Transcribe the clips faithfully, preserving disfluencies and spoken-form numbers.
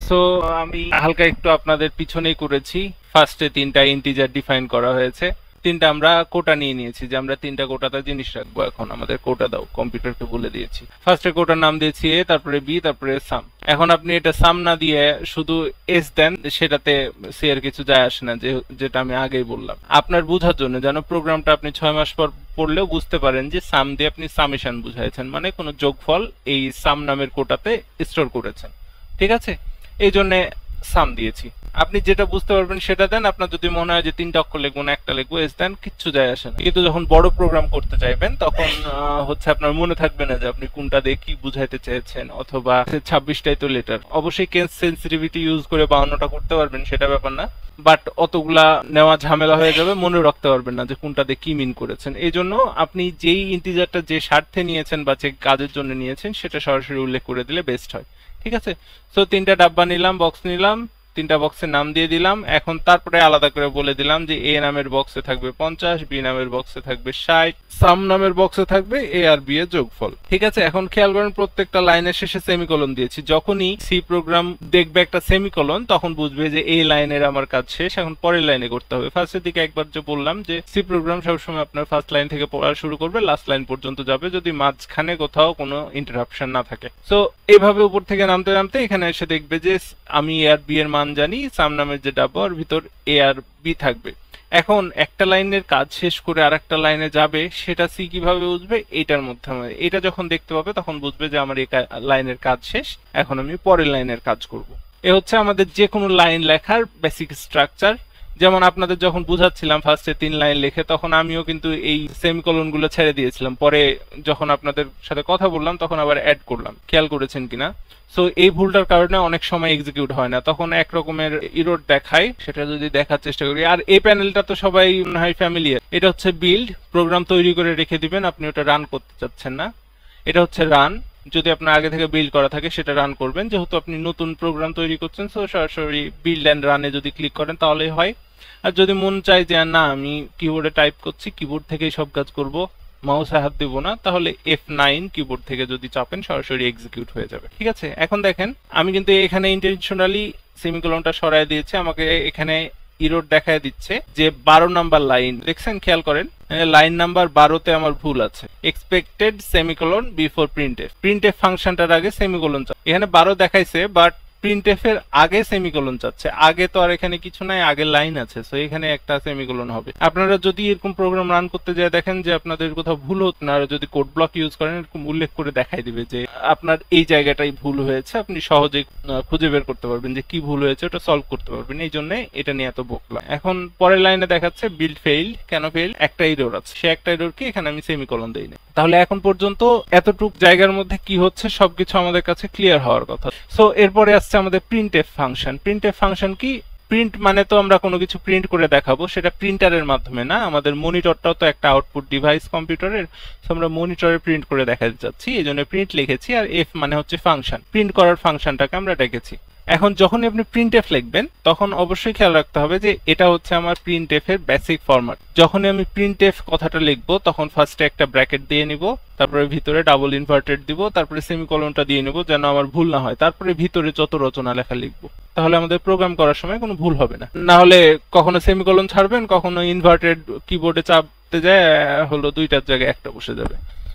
So আমি হালকা একটু আপনাদের পিছনেই করেছি। ফার্স্টে তিনটা ইন্টিজার ডিফাইন করা হয়েছে, তিনটা আমরা কোটা নিয়ে নিয়েছি যে আমরা তিনটা কোটাতে জিনিস রাখবো। এখন আমাদের কোটা দাও, কম্পিউটারকে বলে দিয়েছি। ফার্স্টে কোটার নাম দিয়েছি এ, তারপরে বি, তারপরে সাম। এখন আপনি এটা সাম না দিয়ে শুধু এস দেন, সেটাতে সি এর কিছু যায় আসে না, যে যেটা আমি আগেই বললাম আপনার বোঝার জন্য, যেন প্রোগ্রামটা আপনি ছয় মাস পর পড়লেও বুঝতে পারেন যে সাম দিয়ে আপনি সামেশন বুঝাইছেন, মানে কোনো যোগফল এই সাম নামের কোটাতে স্টোর করেছেন। ঠিক আছে, এই জন্য সাম দিয়েছি। আপনি যেটা বুঝতে পারবেন সেটা দেন। আপনার যদি মনে হয় যে তিনটা অক্ষর লিখবো না একটা লিখবো, এস দেন, কিচ্ছু যায় আসে না। কিন্তু যখন বড় প্রোগ্রাম করতে চাইবেন তখন হচ্ছে আপনার মনে থাকবে না যে আপনি কোনটা দিয়ে কি বুঝাইতে চেয়েছেন, অথবা ছাব্বিশটাই তো লেটার। অবশ্যই কেস সেন্সিটিভিটি ইউজ করে বাউন্নটা করতে পারবেন, সেটা ব্যাপার না, বাট অতগুলা নেওয়া ঝামেলা হয়ে যাবে, মনে রাখতে পারবেন না যে কোনটা দিয়ে কি মিন করেছেন। এই জন্য আপনি যেই ইন্টিজারটা যে স্বার্থে নিয়েছেন বা যে কাজের জন্য নিয়েছেন সেটা সরাসরি উল্লেখ করে দিলে বেস্ট হয়। ঠিক আছে, সো তিনটা ডাব্বা নিলাম, বক্স নিলাম, তিনটা বক্সের নাম দিয়ে দিলাম। এখন তারপরে আলাদা করে বলে দিলাম যে এ নামের বক্সে থাকবে পঞ্চাশ, বি নামের বক্সে থাকবে ষাট, সাম নামের বক্সে থাকবে এ আর বি এর যোগফল। ঠিক আছে, এখন খেয়াল করেন প্রত্যেকটা লাইনের শেষে সেমিকোলন দিয়েছি। যখনই সি প্রোগ্রাম দেখবে একটা সেমিকোলন, তখন বুঝবে যে এই লাইনের আমার কাজ শেষ, এখন পরের লাইনে করতে হবে। ফার্স্টের দিকে একবার যে বললাম যে সি প্রোগ্রাম সবসময় আপনার ফার্স্ট লাইন থেকে পড়া শুরু করবে, লাস্ট লাইন পর্যন্ত যাবে, যদি মাঝখানে কোথাও কোনো ইন্টারাপশন না থাকে। সো এইভাবে উপর থেকে নামতে নামতে এখানে এসে দেখবে যে আমি এ আর বি এর মান জানি, সাম নামের যে ডাব্বা ওর ভিতর এ আর বি থাকবে। এখন একটা লাইনের কাজ শেষ করে আর একটা লাইনে যাবে, সেটা সি কিভাবে বুঝবে? এটার মধ্যে এটা যখন দেখতে পাবে তখন বুঝবে যে আমার এই লাইনের কাজ শেষ, এখন আমি পরের লাইনের কাজ করব। এ হচ্ছে আমাদের যে কোনো লাইন লেখার বেসিক স্ট্রাকচার। যেমন আপনাদের যখন বুঝাচ্ছিলাম ফার্স্টে তিন লাইন লিখে, তখন আমিও কিন্তু এই সেমিকোলন গুলো ছেড়ে দিয়েছিলাম, পরে যখন আপনাদের সাথে কথা বললাম তখন আবার অ্যাড করলাম। খেয়াল করেছেন কিনা? সো এই ভুলটার কারণে অনেক সময় এক্সিকিউট হয় না, তখন এক রকমের ইরোর দেখায়। সেটা যদি দেখার চেষ্টা করি, আর এই প্যানেলটা তো সবাই মনে হয় ফ্যামিলিয়ার। এটা হচ্ছে বিল্ড, প্রোগ্রাম তৈরি করে রেখে দিবেন, আপনি ওটা রান করতে চাচ্ছেন না। এটা হচ্ছে রান, যদি আপনার আগে থেকে বিল্ড করা থাকে সেটা রান করবেন। যেহেতু আপনি নতুন প্রোগ্রাম তৈরি করছেন, সো সরাসরি বিল্ড এন্ড রানে যদি ক্লিক করেন তাহলেই হয়। আর যদি মন চায় যে না আমি কিবোর্ডে টাইপ করছি, কিবোর্ড থেকেই সব কাজ করব, মাউসে হাত দেব না, তাহলে এফ নাইন কিবোর্ড থেকে যদি চাপেন সরাসরি এক্সিকিউট হয়ে যাবে। ঠিক আছে, এখন দেখেন আমি কিন্তু এখানে ইন্টেনশনালি সেমিকোলনটা সরাই দিয়েছি, আমাকে এখানে ইরোর দেখায় দিচ্ছে যে বারো নাম্বার লাইন। দেখছেন, খেয়াল করেন লাইন নাম্বার বারোতে আমার ভুল আছে। Expected semicolon before printf, printf ফাংশনটার আগে সেমিকোলন, এখানে বারো দেখাইছে বাট প্রিন্টএফ এর আগে সেমিকোলন চাচ্ছে। আগে তো আর এখানে কিছু নাই, আগে লাইন আছে, সো এখানে একটা সেমিকোলন হবে। আপনারা যদি এরকম প্রোগ্রাম রান করতে যায় দেখেন যে আপনাদের কোথাও ভুল হচ্ছে না, যদি কোড ব্লক ইউজ করেন এরকম উল্লেখ করে দেখাই দিবে যে আপনার এই জায়গাটাই ভুল হয়েছে, আপনি সহজে খুঁজে বের করতে পারবেন যে কি ভুল হয়েছে, ওটা সলভ করতে পারবেন। এই জন্য এটা নিয়ে এত বকলাম। এখন পরের লাইনে দেখাচ্ছে বিল্ড ফেইল্ড। কেন ফেইল্ড? একটা এরর আছে, সে একটা এরর কি এখানে আমি সেমিকোলন দেই না। তাহলে এখন পর্যন্ত এতটুক জায়গার মধ্যে কি হচ্ছে সবকিছু আমাদের কাছে ক্লিয়ার হওয়ার কথা। সো এরপরে আসছে আমাদের প্রিন্টএফ ফাংশন। প্রিন্টএফ ফাংশন কি? প্রিন্ট মানে তো আমরা কোনো কিছু প্রিন্ট করে দেখাবো, সেটা প্রিন্টারের মাধ্যমে না, আমাদের মনিটরটাও তো একটা আউটপুট ডিভাইস কম্পিউটারের, সো আমরা মনিটরে প্রিন্ট করে দেখাতে চাচ্ছি, এই জন্য প্রিন্ট লিখেছি। আর এফ মানে হচ্ছে ফাংশন, প্রিন্ট করার ফাংশনটাকে আমরা ডেকেছি। এখন যখন আপনি প্রিন্টএফ লিখবেন তখন অবশ্যই খেয়াল রাখতে হবে যে এটা হচ্ছে আমার প্রিন্টএফ এর বেসিক ফরম্যাট। যখন আমি প্রিন্টএফ কথাটা লিখবো তখন ফার্স্টে একটা ব্র্যাকেট দিয়ে নিব, তারপরে ভিতরে ডাবল ইনভার্টেড দিব, তারপরে সেমিকোলনটা দিয়ে নিব যেন আমার ভুল না হয়, তারপরে ভিতরে যত রচনা লেখা লিখবো, তাহলে আমাদের প্রোগ্রাম করার সময় কোনো ভুল হবে না। না হলে কখনো সেমিকোলন ছাড়বেন, কখনো ইনভার্টেড কিবোর্ডে চাপতে যায় হলো দুইটার জায়গায় একটা বসে যাবে,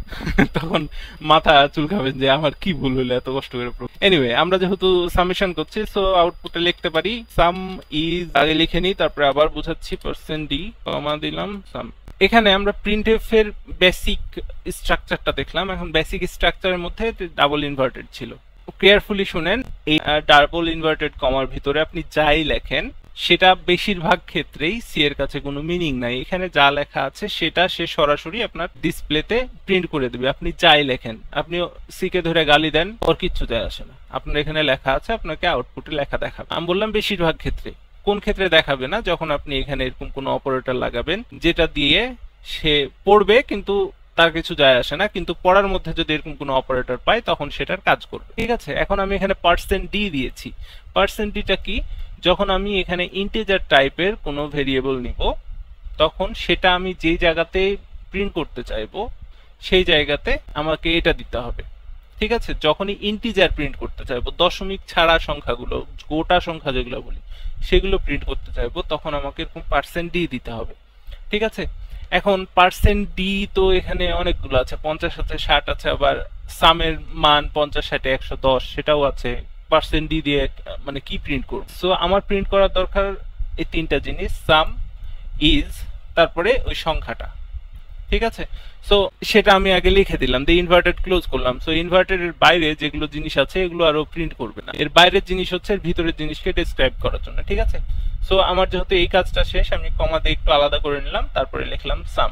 তখন মাথা চুলকাবেন যে আমার কি ভুল হলো এত কষ্ট করে। এনিওয়ে, আমরা যেহেতু সামেশন করছি, সো আউটপুটে লিখতে পারি সাম ইজ, আগে লিখে নিই তারপরে আবার বুঝাচ্ছি, পার্সেন্ট ডি কমা দিলাম সাম। এখানে আমরা প্রিন্টএফ এর বেসিক স্ট্রাকচারটা দেখলাম। এখন বেসিক স্ট্রাকচারের মধ্যে ডাবল ইনভার্টেড ছিল। কেয়ারফুলি শুনেন, এই ডাবল ইনভার্টেড কমার ভিতরে আপনি যাই লেখেন সেটা বেশিরভাগ ক্ষেত্রেই সি এর কাছে কোনো মিনিং নাই। এখানে যা লেখা আছে সেটা সে সরাসরি আপনার ডিসপ্লেতে প্রিন্ট করে দেবে। আপনি যাই লেখেন, আপনি সি কে ধরে গালি দেন, ওর কিচ্ছু যায় আসে না। আপনার এখানে লেখা আছে, আপনাকে আউটপুটে লেখা দেখাবে। আমি বললাম বেশিরভাগ ক্ষেত্রে। কোন ক্ষেত্রে দেখাবে না? যখন আপনি এখানে এরকম কোনো অপারেটর লাগাবেন যেটা দিয়ে সে পড়বে কিন্তু তার কিছু যায় আসে না, কিন্তু পড়ার মধ্যে যদি এরকম কোনো অপারেটর পায় তখন সেটার কাজ করবে। ঠিক আছে, এখন আমি এখানে পার্সেন্ট ডি দিয়েছি। পার্সেন্ট ডিটা কি? যখন আমি এখানে ইন্টিজার টাইপের কোনো ভেরিয়েবল নিব তখন সেটা আমি যেই জায়গাতে প্রিন্ট করতে চাইবো সেই জায়গাতে আমাকে এটা দিতে হবে। ঠিক আছে, যখনই ইন্টিজার প্রিন্ট করতে চাইবো, দশমিক ছাড়া সংখ্যাগুলো, গোটা সংখ্যা যেগুলো বলি সেগুলো প্রিন্ট করতে চাইবো, তখন আমাকে এরকম পার্সেন্ট ডি দিতে হবে। ঠিক আছে, এখন পার্সেন্ট ডি তো এখানে অনেকগুলো আছে, পঞ্চাশ আছে, ষাট আছে, আবার সামের মান পঞ্চাশ, ষাটে, একশো দশ সেটাও আছে। পার্সেন্ট ডি দিয়ে মানে কি প্রিন্ট করব? সো আমার প্রিন্ট করার দরকার এই তিনটা জিনিস, সাম, ইজ, তারপরে ওই সংখ্যাটা। ঠিক আছে, সো সেটা আমি আগে লিখে দিলাম, দিয়ে ইনভার্টেড ক্লোজ করলাম। সো ইনভার্টেড এর বাইরে যেগুলো জিনিস আছে এগুলো আরো প্রিন্ট করবে না, এর বাইরের জিনিস হচ্ছে এর ভিতরের জিনিসকে ডেসক্রাইব করার জন্য। ঠিক আছে, সো আমার যেহেতু এই কাজটা শেষ, আমি কমা দিয়ে একটু আলাদা করে নিলাম, তারপরে লিখলাম সাম।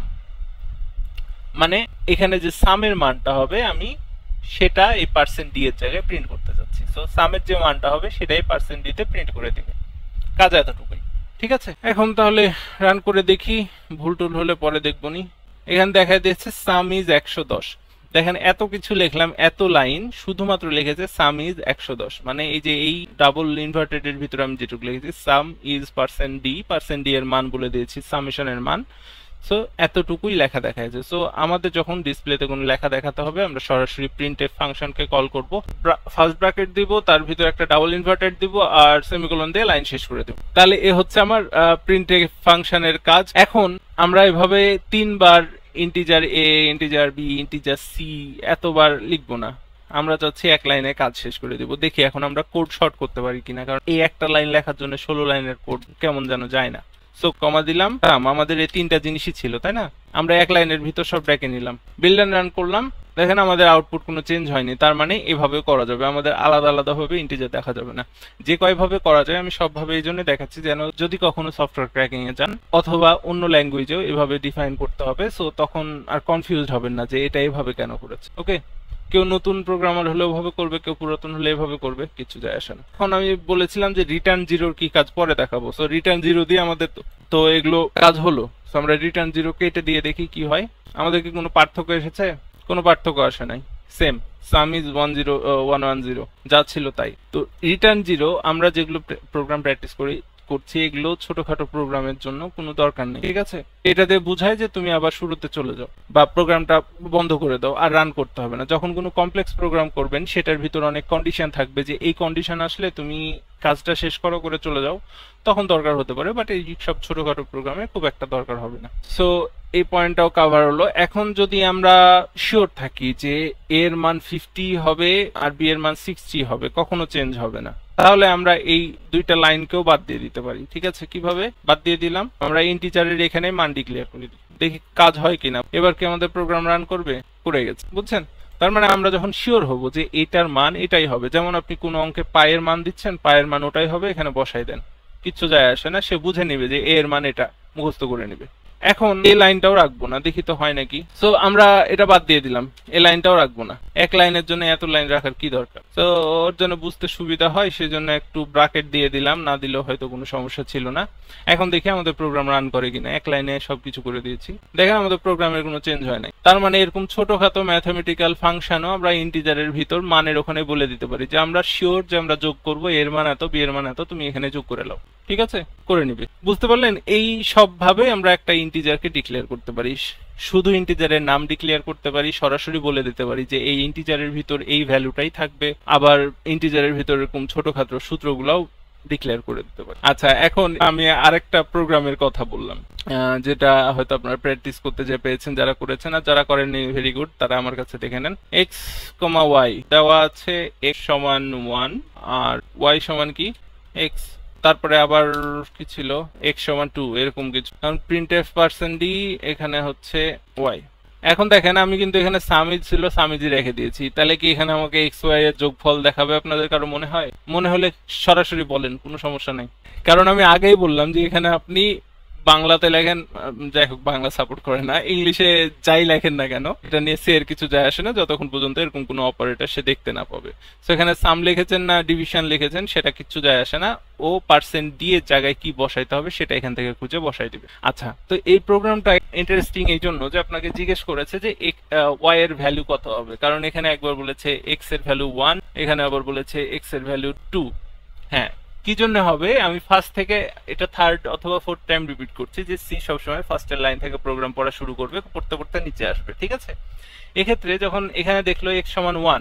মানে এখানে যে সামের মানটা হবে আমি সেটা এই পার্সেন্ট ডি এর জায়গায় প্রিন্ট করতে যাচ্ছি। সো সামের যে মানটা হবে সেটাই পার্সেন্ট ডি তে প্রিন্ট করে দিবে। কাজ এতটুকুই। ঠিক আছে, এখন তাহলে রান করে দেখি, ভুল টুল হলে পরে দেখবো নি। এখানে দেখা দিচ্ছে সাম ইজ একশো দশ। দেখেন এত কিছু লিখলাম, এত লাইন, শুধুমাত্র লিখেছে সাম ইজ একশো দশ। মানে এই যে এই ডাবল ইনভার্টেড এর ভিতরে আমি যেটুকু লিখেছি sum is percent D, percent D এর মান বলে দিয়েছি, সামেশনের মান। সো এতটুকুই লেখা দেখাচ্ছে। সো আমাদের যখন ডিসপ্লেতে কোনো লেখা দেখাতে হবে, আমরা সরাসরি প্রিন্টএফ ফাংশনকে কল করব, ফার্স্ট ব্র্যাকেট দিব, তার ভিতরে একটা ডাবল ইনভার্টেড দিব, আর সেমিকোলন দিয়ে লাইন শেষ করে দেব। তাহলে এ হচ্ছে আমার প্রিন্টএফ ফাংশনের কাজ। এখন আমরা এভাবে তিনবার integer A, integer B, integer C এতবার লিখবো না, আমরা চাচ্ছি এক লাইনে কাজ শেষ করে দেব। দেখি এখন আমরা কোড শর্ট করতে পারি কিনা, কারণ এই একটা লাইন লেখার জন্য ষোলো লাইনের কোড কেমন যেন যায় না। সো কমা দিলাম, আমাদের এই তিনটা জিনিসই ছিল তাই না, আমরা এক লাইনের ভিতর সব ডেকে নিলাম, বিল্ড এন্ড রান করলাম। দেখেন আমাদের আউটপুট কোনো চেঞ্জ হয়নি, তার মানে এভাবে করা যাবে, আমাদের আলাদা আলাদা ভাবে ইন্টিজার দেখা যাবে না। যে কয়ভাবে করা যায় আমি সবভাবে এই জন্য দেখাচ্ছি, যেন যদি কখনো সফটওয়্যার ক্র্যাকিং এ যান অথবা অন্য ল্যাঙ্গুয়েজেও এভাবে ডিফাইন করতে হবে, সো তখন আর কনফিউজড হবেন না যে এটা এভাবে কেন করেছে। ওকে, কেউ নতুন প্রোগ্রামার হলে ওভাবে করবে, কেউ পুরাতন হলে এভাবে করবে, কিছু যায় আসে না। এখন আমি বলেছিলাম যে রিটার্ন জিরোর কি কাজ পরে দেখাবো। সো রিটার্ন জিরো দিয়ে আমাদের তো এগুলো কাজ হলো। সো আমরা রিটার্ন জিরো কেটে দিয়ে দেখি কি হয়। আমাদের কি কোনো পার্থক্য এসেছে? কোনো পার্থক্য আসে নাই, same sum is one zero one one zero যা ছিল তাই। তো রিটার্ন জিরো আমরা যেগুলো প্রোগ্রাম প্র্যাকটিস করি করছি এগুলো ছোটখাটো প্রোগ্রামের জন্য কোনো দরকার নেই। ঠিক আছে, এটা দিয়ে বোঝায় যে তুমি আবার শুরুতে চলে যাও বা প্রোগ্রামটা বন্ধ করে দাও, আর রান করতে হবে না। যখন কোনো কমপ্লেক্স প্রোগ্রাম করবেন সেটার ভিতর অনেক কন্ডিশন থাকবে, যে এই কন্ডিশন আসলে তুমি কাজটা শেষ করো করে চলে যাও, তখন দরকার হতে পারে, বাট এই সব ছোটখাটো প্রোগ্রামে খুব একটা দরকার হবে না। সো এই পয়েন্টটাও কভার হলো। এখন যদি আমরা শিওর থাকি যে এর মান ফিফটি হবে আর বি এর মান সিক্সটি হবে, কখনো চেঞ্জ হবে না, তাহলে আমরা এই দুইটা লাইনকেও বাদ দিয়ে দিতে পারি। ঠিক আছে, কিভাবে বাদ দিয়ে দিলাম, আমরা ইন্টিজারের এখানে মান ডিক্লেয়ার করে দিই, দেখি কাজ হয় কিনা। এবার কি আমাদের প্রোগ্রাম রান করবে? করে গেছে, বুঝছেন? তার মানে আমরা যখন শিওর হব যে এটার মান এটাই হবে, যেমন আপনি কোনো অঙ্কে পায়ের মান দিচ্ছেন, পায়ের মান ওটাই হবে, এখানে বসাই দেন, কিচ্ছু যায় আসে না, সে বুঝে নিবে যে এর মান এটা, মুখস্থ করে নিবে। এখন এই লাইনটাও রাখবো না, দেখি তো হয় নাকি। সো আমরা এটা বাদ দিয়ে দিলাম, এই লাইনটাও রাখবো না, এক লাইনের জন্য এত লাইন রাখার কি দরকার। তো ওর জন্য বুঝতে সুবিধা হয় সেজন্য একটু ব্র্যাকেট দিয়ে দিলাম, না দিলেও হয়তো কোনো সমস্যা ছিল না। এখন দেখি আমাদের প্রোগ্রাম রান করে কিনা, এক লাইনে সবকিছু করে দিয়েছি, দেখেন আমাদের প্রোগ্রামের কোনো চেঞ্জ হয় নাই। তার মানে এরকম ছোটখাটো ম্যাথমেটিক্যাল ফাংশনও আমরা ইন্টিজারের ভিতর মানের ওখানে বলে দিতে পারি যে আমরা শিওর যে আমরা যোগ করবো, এর মান এত, বি এর মান এত, তুমি এখানে যোগ করে নাও। ঠিক আছে, করে নিবে। বুঝতে পারলেন? এই সব ভাবে আমরা একটা ইন্টিজারকে ডিক্লেয়ার করতে পারি, শুধু ইন্টিজারের নাম ডিক্লেয়ার করতে পারি, সরাসরি বলে দিতে পারি যে এই ইন্টিজারের ভিতর এই ভ্যালুটাই থাকবে, আবার ইন্টিজারের ভিতর এরকম ছোটখাটো সূত্রগুলাও ডিক্লেয়ার করে দিতে পারি। আচ্ছা, এখন আমি আরেকটা প্রোগ্রামের কথা বললাম, যেটা হয়তো আপনারা প্র্যাকটিস করতে যে পেয়েছেন, যারা করেছেন, আর যারা করেননি ভেরি গুড, তারা আমার কাছে দেখে নেন। এক্স কমা ওয়াই দেওয়া আছে, এক্স সমান ওয়ান আর ওয়াই সমান কি এক্স, তারপরে আবার কি ছিল এক্স সমান টু, এরকম কিছু। কারণ প্রিন্টএফ পার্সেন্ট ডি এখানে হচ্ছে ওয়াই। এখন দেখেন আমি কিন্তু এখানে সামিজ ছিল, সামিজি রেখে দিয়েছি, তাহলে কি এখানে আমাকে এক্স ওয়াই এর যোগফল দেখাবে? আপনাদের কারো মনে হয়? মনে হলে সরাসরি বলেন, কোনো সমস্যা নেই। কারণ আমি আগেই বললাম যে এখানে আপনি বাংলাতে লেখেন, যাই হোক বাংলা সাপোর্ট করে না, ইংলিশে যাই লেখেন না কেন এটা নিয়ে সে এর কিছু যায় আসে না, যতক্ষণ পর্যন্ত এরকম কোনো অপারেটর সে দেখতে না পাবে। সো এখানে সাম লিখেছেন না ডিভিশন লিখেছেন সেটা কিচ্ছু যায় আসে না, ও পার্সেন্ট দিয়ে জায়গায় কি বসাইতে হবে সেটা এখান থেকে খুঁজে বসাই দিবে। আচ্ছা, তো এই প্রোগ্রামটা ইন্টারেস্টিং এই জন্য যে আপনাকে জিজ্ঞেস করেছে যে ওয়াই এর ভ্যালু কত হবে, কারণ এখানে একবার বলেছে এক্স এর ভ্যালু ওয়ান, এখানে আবার বলেছে এক্স এর ভ্যালু টু। হ্যাঁ, কি জন্য হবে আমি ফার্স্ট থেকে এটা থার্ড অথবা ফোর্থ টাইম রিপিট করছি যে সি সবসময় ফার্স্টের লাইন থেকে প্রোগ্রাম পড়া শুরু করবে, পড়তে পড়তে নিচে আসবে। ঠিক আছে, এক্ষেত্রে যখন এখানে দেখলো এক্স সমান ওয়ান,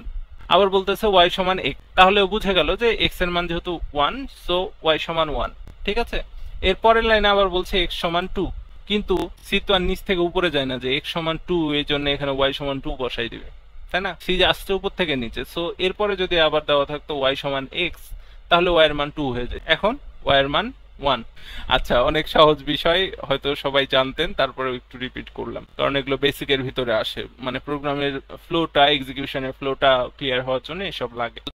আবার বলতেছে ওয়াই সমান এক্স, তাহলেও বুঝে গেল যে এক্স এর মান যেহেতু ওয়ান, সো ওয়াই সমান ওয়ান। ঠিক আছে, এর পরের লাইনে আবার বলছে এক্স সমান টু, কিন্তু সি তো আর নিচ থেকে উপরে যায় না যে এক্স সমান টু, এই জন্য এখানে ওয়াই সমান টু বসাই দিবে, তাই না? সি যে আসছে উপর থেকে নিচে, সো এরপরে যদি আবার দেওয়া থাকতো ওয়াই সমান এক্স, তাহলে ওয়াই এর মান টু হয়ে যায়। এখন ওয়াই এর মান ওয়ান। আচ্ছা, অনেক সহজ বিষয়, হয়তো সবাই জানতেন, তারপরে একটু রিপিট করলাম, কারণ এগুলো বেসিকের ভিতরে আসে, মানে প্রোগ্রামের ফ্লোটা, এক্সিকিউশনের ফ্লোটা ক্লিয়ার হওয়ার জন্য এসব লাগে।